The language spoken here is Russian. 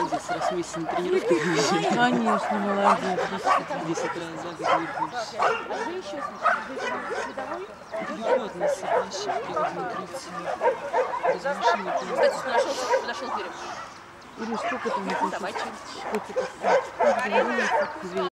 молодец, раз в месяц на тренировку ходишь. Конечно, молодец. 10 раз за год не больше. А вы еще следовой? Вот нас соплощадки, вот на крыльце. Без машины. Кстати, подошел Кирилл. Или сколько там? Давай,